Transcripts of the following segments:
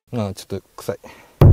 ちょっと臭い。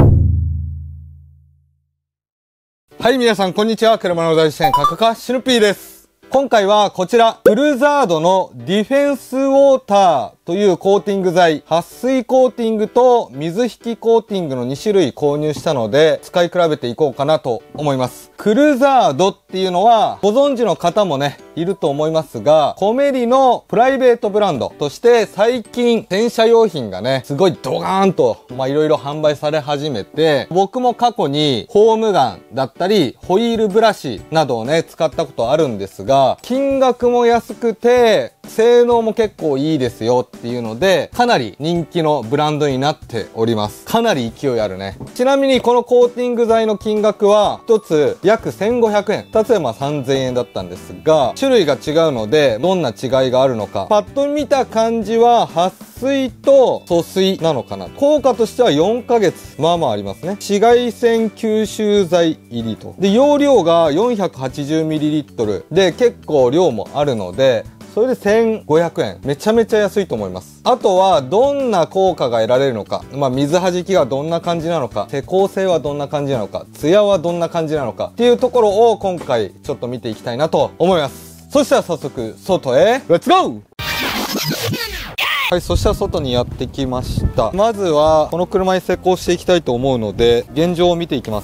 はい、皆さんこんにちは。車の大自然カカカシヌピーです。今回はこちら、クルザードのディフェンスウォーターというコーティング剤、撥水コーティングと水引きコーティングの2種類購入したので、使い比べていこうかなと思います。クルザードっていうのは、ご存知の方もね、いると思いますが、コメリのプライベートブランドとして最近、洗車用品がね、すごいドガーンと、いろいろ販売され始めて、僕も過去にホームガンだったり、ホイールブラシなどをね、使ったことあるんですが、金額も安くて、性能も結構いいですよっていうので、かなり人気のブランドになっております。かなり勢いあるね。ちなみにこのコーティング剤の金額は、1つ約1500円。2つで3000円だったんですが、種類が違うので、どんな違いがあるのか。パッと見た感じは、撥水と疎水なのかな。効果としては4ヶ月。まあまあありますね。紫外線吸収剤入りと。で、容量が 480ml で、結構量もあるので、それで1500円。めちゃめちゃ安いと思います。あとは、どんな効果が得られるのか。水弾きがどんな感じなのか。施工性はどんな感じなのか。ツヤはどんな感じなのか。っていうところを今回ちょっと見ていきたいなと思います。そしたら早速、外へ、レッツゴー！はい、そしたら外にやってきました。まずは、この車に施工していきたいと思うので、現状を見ていきます。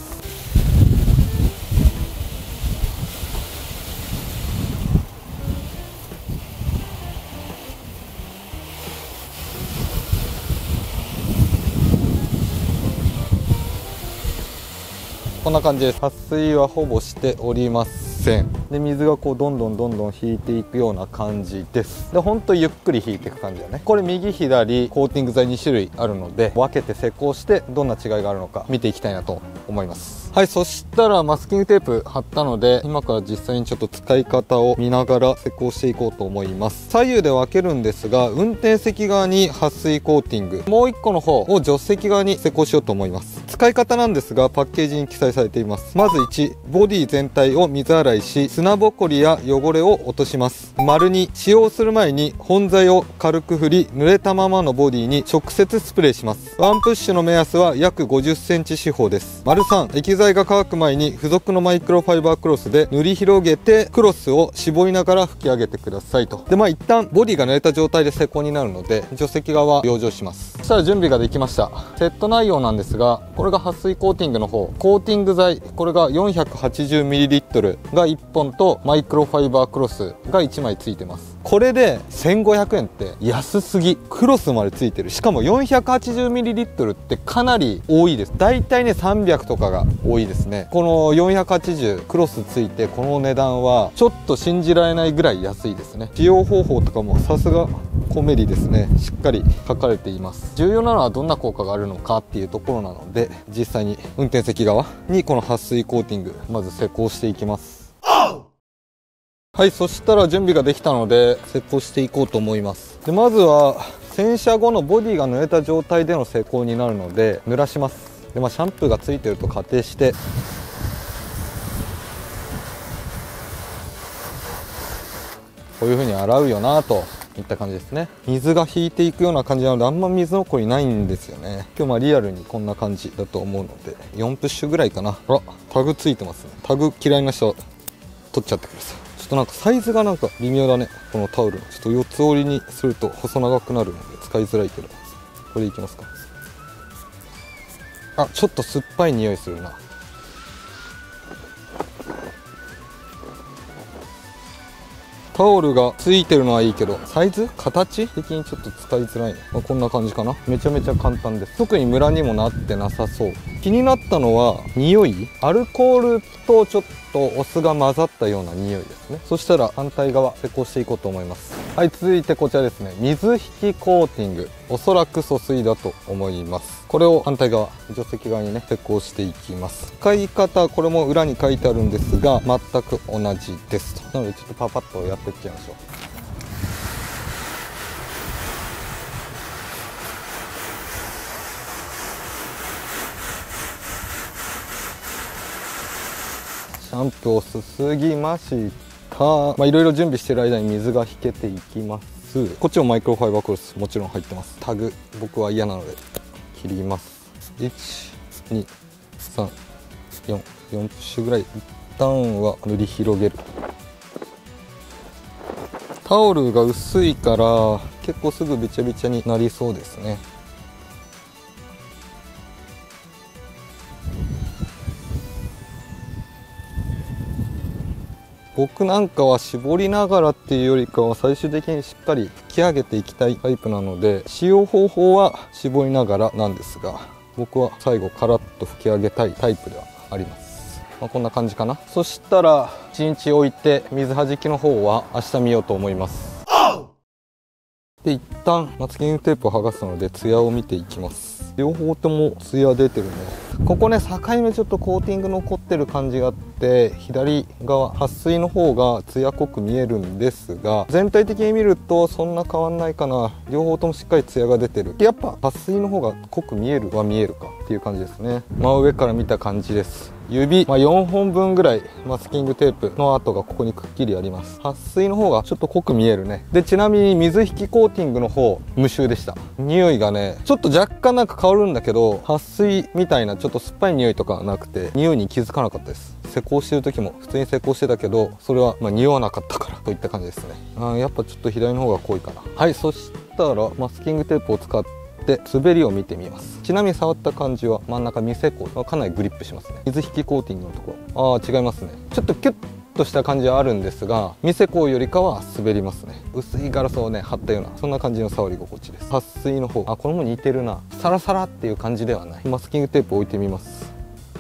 こんな感じです。撥水はほぼしておりません。で、水がこうどんどん引いていくような感じです。で、ほんとゆっくり引いていく感じだね。これ右左コーティング剤2種類あるので、分けて施工してどんな違いがあるのか見ていきたいなと思います。はい、そしたらマスキングテープ貼ったので、今から実際にちょっと使い方を見ながら施工していこうと思います。左右で分けるんですが、運転席側に撥水コーティング、もう1個の方を助手席側に施工しようと思います。使い方なんですが、パッケージに記載されています。まず1、ボディ全体を水洗いし、砂ぼこりや汚れを落とします。丸2、使用する前に本剤を軽く振り、濡れたままのボディに直接スプレーします。ワンプッシュの目安は約50センチ四方です。丸3、液剤が乾く前に付属のマイクロファイバークロスで塗り広げて、クロスを絞りながら吹き上げてくださいと。で、一旦ボディが濡れた状態で施工になるので、助手席側は養生します。そしたら準備ができました。セット内容なんですが、これが撥水コーティングの方、コーティング剤、これが 480ml が1本とマイクロファイバークロスが1枚ついてます。これで1500円って安すぎ。クロスまでついてる。しかも 480ml ってかなり多いです。だいたいね300とかが多いですね。この480クロスついてこの値段はちょっと信じられないぐらい安いですね。使用方法とかもさすがコメリですね。しっかり書かれています。重要なのはどんな効果があるのかっていうところなので、実際に運転席側にこの撥水コーティングまず施工していきます。はい、そしたら準備ができたので施工していこうと思います。で、まずは洗車後のボディが濡れた状態での施工になるので濡らします。で、シャンプーがついてると仮定してこういう風に洗うよなといった感じですね。水が引いていくような感じなのであんま水残りないんですよね。今日リアルにこんな感じだと思うので4プッシュぐらいかな。あら、タグついてますね。タグ嫌いな人は取っちゃってください。ちょっとなんかサイズがなんか微妙だね。このタオルちょっと四つ折りにすると細長くなるので使いづらいけど、これでいきますか。あ、ちょっと酸っぱい匂いするな。タオルがついてるのはいいけど、サイズ形的にちょっと使いづらいね。こんな感じかな。めちゃめちゃ簡単です。特にムラにもなってなさそう。気になったのは匂い。アルコールとちょっとお酢が混ざったような匂いですね。そしたら反対側施工していこうと思います。はい、続いてこちらですね。水引きコーティング。おそらく疎水だと思います。これを反対側、助手席側にね施工していきます。使い方、これも裏に書いてあるんですが全く同じですと。なのでちょっとパパッとやっていっちゃいましょう。シャンプーをすすぎました。いろいろ準備してる間に水が引けていきます。こっちもマイクロファイバークロスもちろん入ってます。タグ僕は嫌なので切ります。1、2、3、4プッシュぐらい一旦は塗り広げる。タオルが薄いから結構すぐべちゃべちゃになりそうですね。僕なんかは絞りながらっていうよりかは最終的にしっかり拭き上げていきたいタイプなので、使用方法は絞りながらなんですが、僕は最後カラッと拭き上げたいタイプではあります。こんな感じかな。そしたら1日置いて水はじきの方は明日見ようと思います。で一旦マスキングテープを剥がすのでツヤを見ていきます。両方ともツヤ出てるね。ここね境目ちょっとコーティング残ってる感じがあって、左側撥水の方がツヤ濃く見えるんですが、全体的に見るとそんな変わんないかな。両方ともしっかりツヤが出てる。やっぱ撥水の方が濃く見えるは見えるかっていう感じですね。真上から見た感じです。指、4本分ぐらいマスキングテープの跡がここにくっきりあります。撥水の方がちょっと濃く見えるね。でちなみに水引きコーティングの方無臭でした。匂いがねちょっと若干なんか変わるんだけど、撥水みたいなちょっと酸っぱい匂いとかはなくて、匂いに気づかなかったです。施工してる時も普通に施工してたけど、それは匂わなかったからといった感じですね。やっぱちょっと左の方が濃いかな。はい、そしたらマスキングテープを使って滑りを見てみます。ちなみに触った感じは真ん中未施工、かなりグリップしますね。水引きコーティングのところ違いますね。ちょっとキュッとした感じはあるんですが、未施工よりかは滑りますね。薄いガラスをね貼ったようなそんな感じの触り心地です。撥水の方これも似てるな。サラサラっていう感じではない。マスキングテープを置いてみます。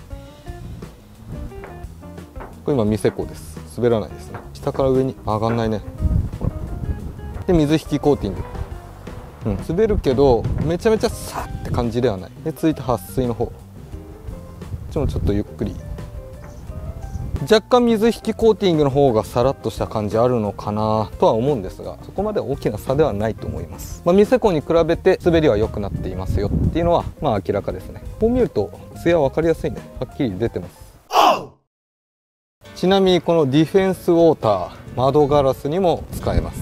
これ今未施工です。滑らないですね。下から上に上がんないね。で水引きコーティング、滑るけどめちゃめちゃサッって感じではない。で続いて撥水の方、こっちもちょっとゆっくり。若干水引きコーティングの方がさらっとした感じあるのかなとは思うんですが、そこまで大きな差ではないと思います。未施工に比べて滑りは良くなっていますよっていうのは明らかですね。こう見るとツヤ分かりやすいね。はっきり出てます。ちなみにこのディフェンスウォーター、窓ガラスにも使えます。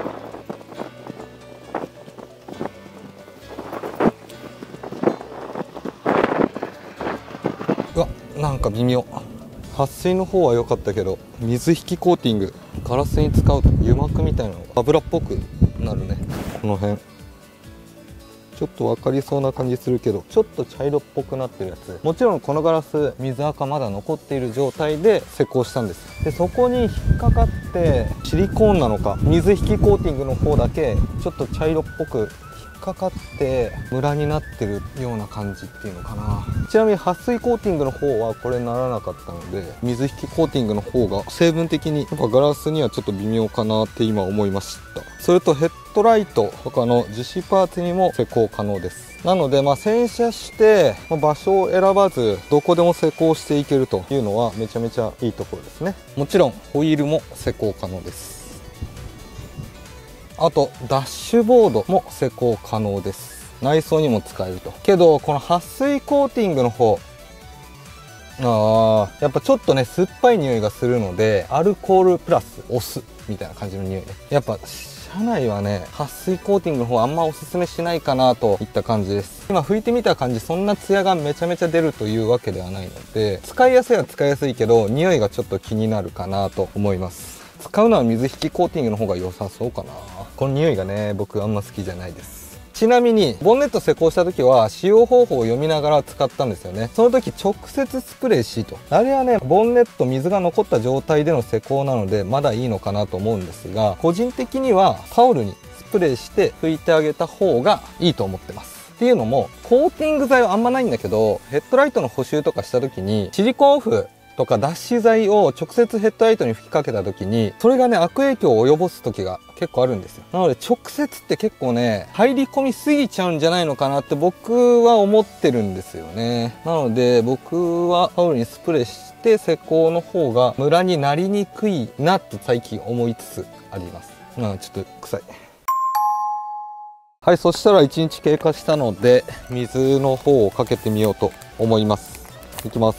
うわ、なんか微妙。撥水の方は良かったけど、水引きコーティングガラスに使うと油膜みたいなのが油っぽくなるね。この辺ちょっと分かりそうな感じするけど、ちょっと茶色っぽくなってるやつ。もちろんこのガラス水垢まだ残っている状態で施工したんです。でそこに引っかかってシリコーンなのか水引きコーティングの方だけちょっと茶色っぽく引っかかってムラになってるような感じっていうのかな。ちなみに撥水コーティングの方はこれならなかったので、水引きコーティングの方が成分的にやっぱガラスにはちょっと微妙かなって今思いました。それとヘッドライトとかの樹脂パーツにも施工可能です。なので洗車して場所を選ばずどこでも施工していけるというのはめちゃめちゃいいところですね。もちろんホイールも施工可能です。あとダッシュボードも施工可能です。内装にも使えると。けどこの撥水コーティングの方やっぱちょっとね酸っぱい匂いがするので、アルコールプラスお酢みたいな感じの匂いで、やっぱ車内はね撥水コーティングの方あんまおすすめしないかなといった感じです。今拭いてみた感じ、そんなツヤがめちゃめちゃ出るというわけではないので、使いやすいは使いやすいけど匂いがちょっと気になるかなと思います。使うのは水引きコーティングの方が良さそうかな。この匂いがね僕あんま好きじゃないです。ちなみにボンネット施工した時は使用方法を読みながら使ったんですよね。その時直接スプレーシート、あれはねボンネット水が残った状態での施工なのでまだいいのかなと思うんですが、個人的にはタオルにスプレーして拭いてあげた方がいいと思ってます。っていうのもコーティング剤はあんまないんだけど、ヘッドライトの補修とかした時にシリコンオフとか脱脂剤を直接ヘッドライトに吹きかけた時にそれがね悪影響を及ぼす時が結構あるんですよ。なので直接って結構ね入り込みすぎちゃうんじゃないのかなって僕は思ってるんですよね。なので僕はタオルにスプレーして施工の方がムラになりにくいなって最近思いつつあります。ちょっと臭い。はい、そしたら1日経過したので水の方をかけてみようと思います。いきます。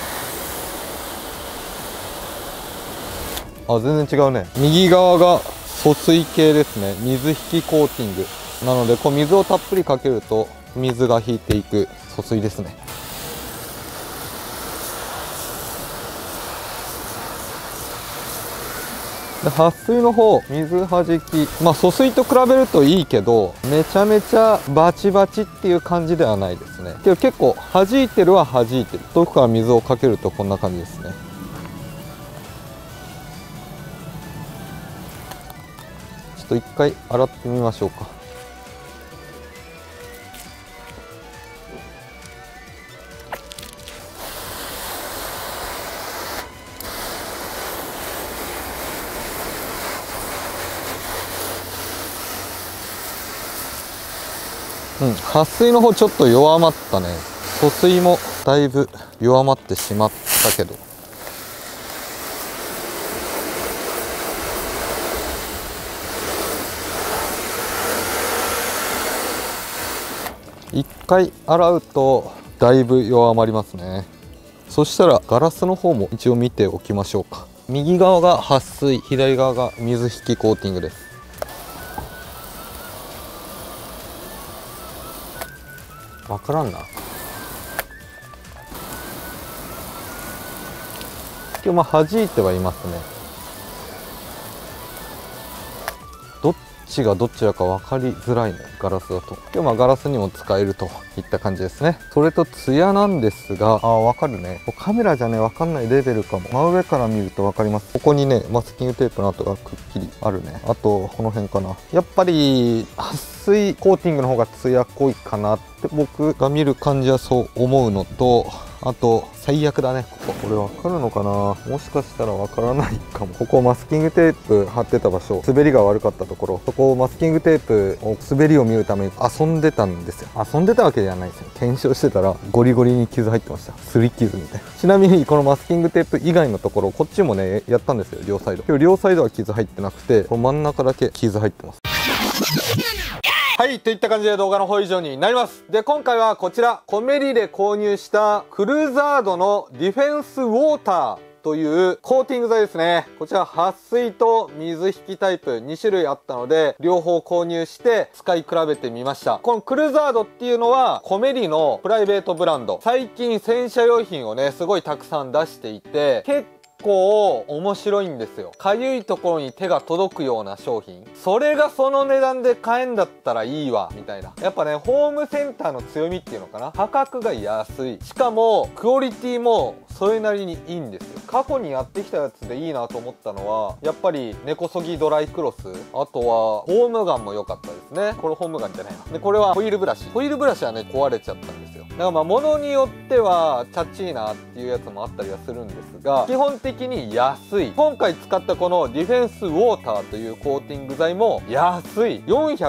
全然違うね。右側が疎水系ですね。水引きコーティングなので、こう水をたっぷりかけると水が引いていく疎水ですね。で撥水の方、水はじき、疎水と比べるといいけど、めちゃめちゃバチバチっていう感じではないですね。けど結構弾いてるは弾いてる。遠くから水をかけるとこんな感じですね。ちょっと一回洗ってみましょうか。撥水の方ちょっと弱まったね。疎水もだいぶ弱まってしまったけど、一回洗うとだいぶ弱まりますね。そしたらガラスの方も一応見ておきましょうか。右側が撥水、左側が水引きコーティングです。わからんな。今日弾いてはいますね。どっちがどちらか分かりづらいね、ガラスだと。今日ガラスにも使えるといった感じですね。それとツヤなんですが、分かるね。カメラじゃね分かんないレベルかも。真上から見ると分かります。ここにねマスキングテープの跡がくっきりあるね。あとこの辺かな。やっぱり撥水コーティングの方がツヤ濃いかなって僕が見る感じはそう思うのと、あと最悪だね、これ分かるのかな。もしかしたら分からないかも。ここマスキングテープ貼ってた場所、滑りが悪かったところ、そこをマスキングテープを滑りを見るために遊んでたんですよ。遊んでたわけじゃないですよ。検証してたらゴリゴリに傷入ってました。すり傷みたいな。ちなみにこのマスキングテープ以外のところ、こっちもねやったんですよ、両サイド。今日両サイドは傷入ってなくて、この真ん中だけ傷入ってます。はい、といった感じで動画の方以上になります。で、今回はこちら、コメリで購入したクルーザードのディフェンスウォーターというコーティング剤ですね。こちら撥水と水引きタイプ2種類あったので、両方購入して使い比べてみました。このクルーザードっていうのはコメリのプライベートブランド。最近洗車用品をね、すごいたくさん出していて、結構面白いんですよ。かゆいところに手が届くような商品。それがその値段で買えんだったらいいわ、みたいな。やっぱね、ホームセンターの強みっていうのかな。価格が安い。しかも、クオリティもそれなりにいいんですよ。過去にやってきたやつでいいなと思ったのは、やっぱり根こそぎドライクロス。あとは、ホームガンも良かったですね。これホームガンじゃないな。で、これはホイールブラシ。ホイールブラシはね、壊れちゃったんですよ。だから物によってはチャッチーなっていうやつもあったりはするんですが、基本的に安い。今回使ったこのディフェンスウォーターというコーティング剤も安い。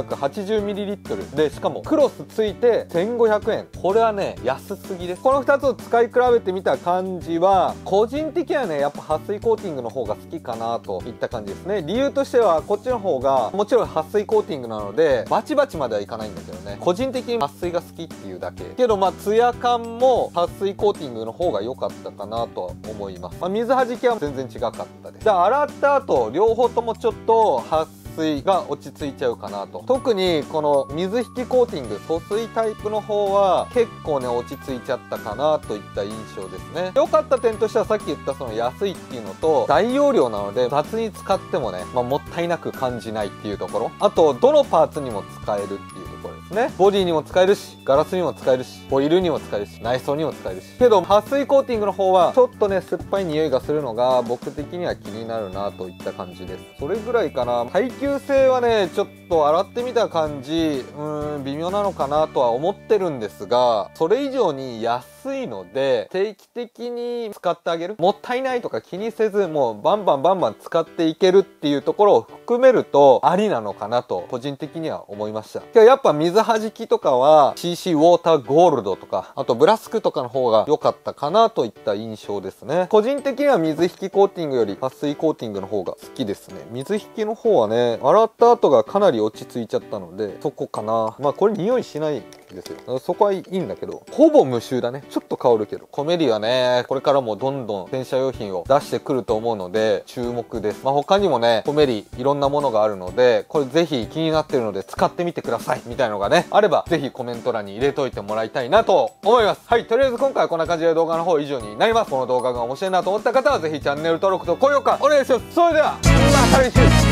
480ml で、しかもクロスついて1500円。これはね安すぎです。この2つを使い比べてみた感じは、個人的にはねやっぱ撥水コーティングの方が好きかなといった感じですね。理由としてはこっちの方がもちろん撥水コーティングなのでバチバチまではいかないんだけどね、個人的に撥水が好きっていうだけけど、ツヤ感も撥水コーティングの方が良かったかなとは思います。水はじきは全然違かったです。じゃあ洗った後両方ともちょっと撥水が落ち着いちゃうかなと。特にこの水引きコーティング疎水タイプの方は結構ね落ち着いちゃったかなといった印象ですね。良かった点としてはさっき言ったその安いっていうのと、大容量なので雑に使ってもね、もったいなく感じないっていうところ。あとどのパーツにも使えるっていうところですね。ボディにも使えるし、ガラスにも使えるし、ホイールにも使えるし、内装にも使えるし。けど撥水コーティングの方はちょっとね酸っぱい匂いがするのが僕的には気になるなといった感じです。それぐらいかな。耐久性はねちょっと洗ってみた感じ微妙なのかなとは思ってるんですが、それ以上に安いので定期的に使ってあげる、もったいないとか気にせずもうバンバン使っていけるっていうところを含めるとありなのかなと個人的には思いました。やっぱ水はじきとかは CC ウォーターゴールドとか、あとブラスクとかの方が良かったかなといった印象ですね。個人的には水引きコーティングより撥水コーティングの方が好きですね。水引きの方はね洗った後がかなり落ち着いちゃったのでそこかな。これ匂いしないですよ。そこはいいんだけど、ほぼ無臭だね。ちょっと香るけど。コメリはね、これからもどんどん洗車用品を出してくると思うので、注目です。他にもね、コメリいろんなものがあるので、これぜひ気になってるので使ってみてくださいみたいなのがね、あれば、ぜひコメント欄に入れといてもらいたいなと思います。はい、とりあえず今回はこんな感じで動画の方以上になります。この動画が面白いなと思った方は、ぜひチャンネル登録と高評価お願いします。それでは、また来週